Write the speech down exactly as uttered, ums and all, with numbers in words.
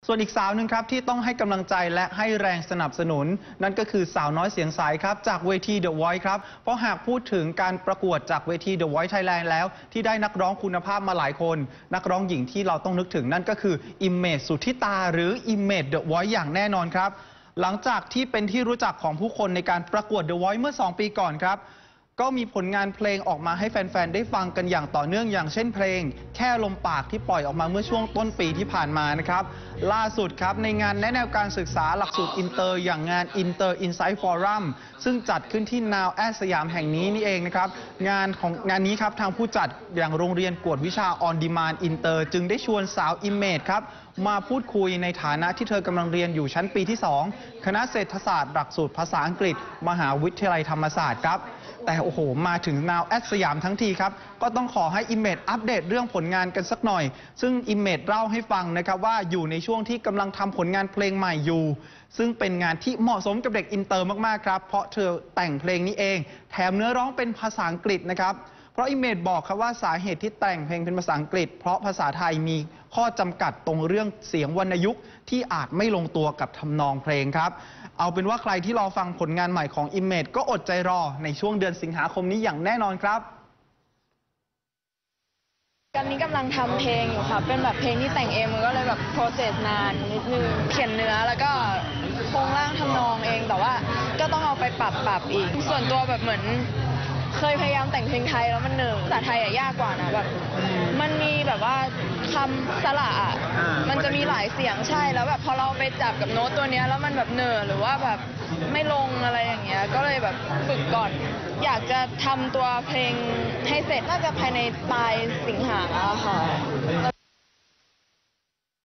ส่วนอีกสาวหนึ่งครับที่ต้องให้กำลังใจและให้แรงสนับสนุนนั่นก็คือสาวน้อยเสียงใสครับจากเวที The Voice ครับเพราะหากพูดถึงการประกวดจากเวที The Voice Thailand แล้วที่ได้นักร้องคุณภาพมาหลายคนนักร้องหญิงที่เราต้องนึกถึงนั่นก็คืออิมเมจสุทธิตาหรืออิมเมจ The Voice อย่างแน่นอนครับหลังจากที่เป็นที่รู้จักของผู้คนในการประกวด The Voice เมื่อสองปีก่อนครับก็มีผลงานเพลงออกมาให้แฟนๆได้ฟังกันอย่างต่อเนื่องอย่างเช่นเพลงแค่ลมปากที่ปล่อยออกมาเมื่อช่วงต้นปีที่ผ่านมานะครับล่าสุดครับในงานแนะแนวการศึกษาหลักสูตรอินเตอร์อย่างงาน Inter Insight Forum ซึ่งจัดขึ้นที่ Now at สยามแห่งนี้นี่เองนะครับงานของงานนี้ครับทางผู้จัดอย่างโรงเรียนกวดวิชา On Demand Inter จึงได้ชวนสาวอิมเมจครับมาพูดคุยในฐานะที่เธอกำลังเรียนอยู่ชั้นปีที่สองคณะเศรษฐศาสตร์หลักสูตรภาษาอังกฤษมหาวิทยาลัยธรรมศาสตร์ครับแต่โอ้โหมาถึง Now at สยามทั้งทีครับก็ต้องขอให้ Image อัปเดตเรื่องผลงานกันสักหน่อยซึ่ง Image เล่าให้ฟังนะครับว่าอยู่ในช่วงที่กำลังทำผลงานเพลงใหม่อยู่ซึ่งเป็นงานที่เหมาะสมกับเด็กอินเตอร์มากๆครับเพราะเธอแต่งเพลงนี้เองแถมเนื้อร้องเป็นภาษาอังกฤษนะครับเพราะอิมเมจบอกครับว่าสาเหตุที่แต่งเพลงเป็นภาษาอังกฤษเพราะภาษาไทยมีข้อจำกัดตรงเรื่องเสียงวรรณยุกต์ที่อาจไม่ลงตัวกับทำนองเพลงครับเอาเป็นว่าใครที่รอฟังผลงานใหม่ของอิมเมจก็อดใจรอในช่วงเดือนสิงหาคมนี้อย่างแน่นอนครับตอนนี้กำลังทำเพลงอยู่ค่ะเป็นแบบเพลงที่แต่งเองมันก็เลยแบบโปรเซสนานนิดนึงเขียนเนื้อแล้วก็โครงร่างทำนองเองแต่ว่าก็ต้องเอาไปปรับปรับอีกส่วนตัวแบบเหมือนเคยพยายามแต่งเพลงไทยแล้วมันเหนื่อยภาษาไทยอะยากกว่านะแบบมันมีแบบว่าคำสระอะมันจะมีหลายเสียงใช่แล้วแบบพอเราไปจับกับโน้ตตัวเนี้ยแล้วมันแบบเหนื่อยหรือว่าแบบไม่ลงอะไรอย่างเงี้ยก็เลยแบบฝึกก่อนอยากจะทำตัวเพลงให้เสร็จน่าจะภายในปลายสิงหาค่ะ